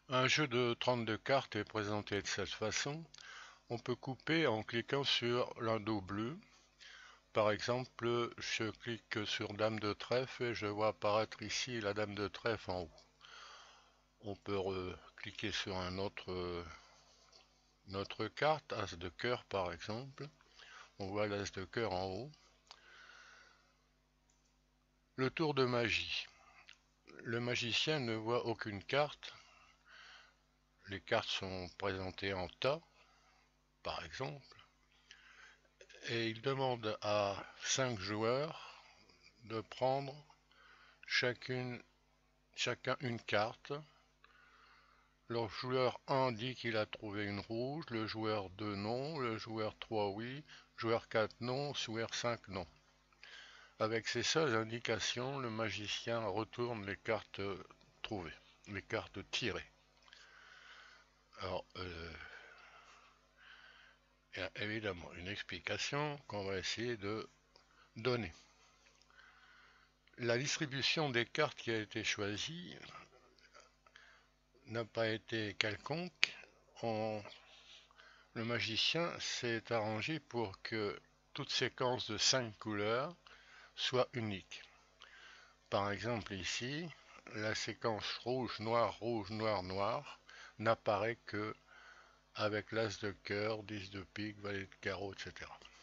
Un jeu de 32 cartes est présenté de cette façon. On peut couper en cliquant sur l'anneau bleu. Par exemple, je clique sur Dame de trèfle et je vois apparaître ici la Dame de trèfle en haut. On peut cliquer sur une autre carte, As de cœur par exemple. On voit l'As de cœur en haut. Le tour de magie. Le magicien ne voit aucune carte. Les cartes sont présentées en tas, par exemple. Et il demande à 5 joueurs de prendre chacun une carte. Le joueur 1 dit qu'il a trouvé une rouge, le joueur 2 non, le joueur 3 oui, joueur 4 non, joueur 5 non. Avec ces seules indications, le magicien retourne les cartes trouvées, les cartes tirées. Alors, il y a évidemment une explication qu'on va essayer de donner. La distribution des cartes qui a été choisie n'a pas été quelconque. Le magicien s'est arrangé pour que toute séquence de 5 couleurs soit unique. Par exemple ici, la séquence rouge, noir, rouge, noir, noir n'apparaît que avec l'as de cœur, 10 de pique, valet de carreau, etc.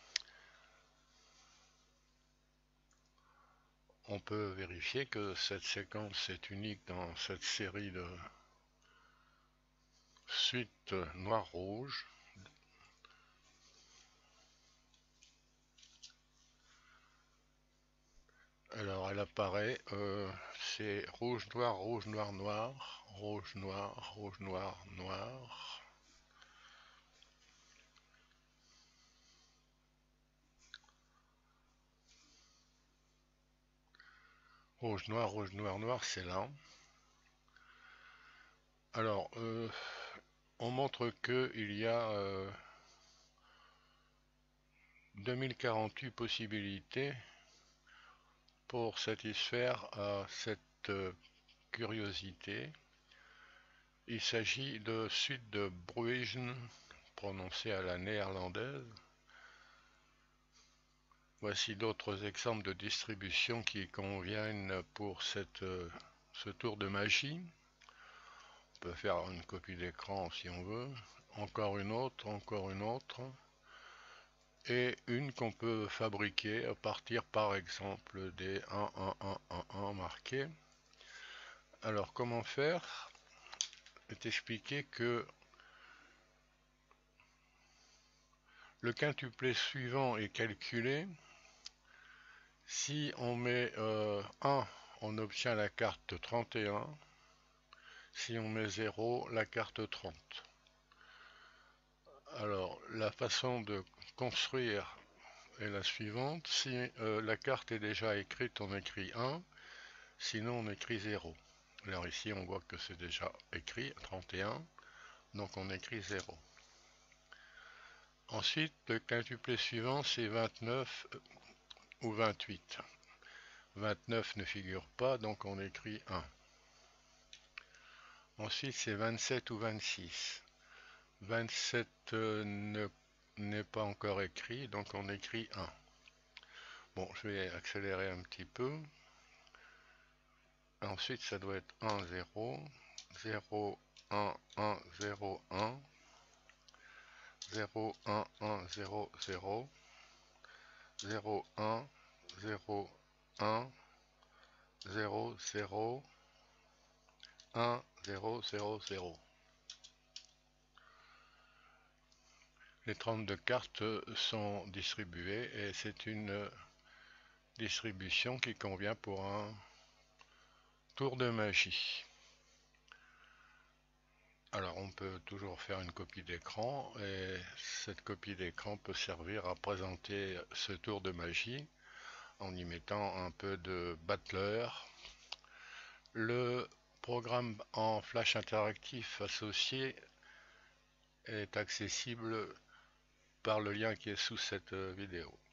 On peut vérifier que cette séquence est unique dans cette série de suite noir-rouge. Alors elle apparaît, c'est rouge, noir, rouge, noir, noir, rouge, noir, rouge, noir, noir. Rouge, noir, rouge, noir, noir, c'est là. Alors, on montre qu'il y a 2048 possibilités pour satisfaire à cette curiosité. Il s'agit de suite de Bruijn, prononcée à la néerlandaise. Voici d'autres exemples de distribution qui conviennent pour ce tour de magie. On peut faire une copie d'écran si on veut. Encore une autre, et une qu'on peut fabriquer à partir par exemple des 1, 1, 1, 1, 1 marqués. Alors comment faire? C'est expliqué que le quintuplet suivant est calculé. Si on met 1, on obtient la carte 31. Si on met 0, la carte 30. Alors la façon de construire est la suivante. Si la carte est déjà écrite, on écrit 1. Sinon on écrit 0. Alors ici on voit que c'est déjà écrit 31, donc on écrit 0. Ensuite le quintuplet suivant c'est 29 ou 28. 29 ne figure pas, donc on écrit 1. Ensuite c'est 27 ou 26. 27 n'est pas encore écrit, donc on écrit 1. Bon, je vais accélérer un petit peu. Ensuite ça doit être 1, 0. 0, 1, 1, 0, 1. 0, 1, 1, 0, 0. 0, 1, 0, 1. 0, 0. 1, 0, 0, 0. Les 32 cartes sont distribuées et c'est une distribution qui convient pour un tour de magie. Alors on peut toujours faire une copie d'écran et cette copie d'écran peut servir à présenter ce tour de magie en y mettant un peu de Battler. Le programme en flash interactif associé est accessible par le lien qui est sous cette vidéo.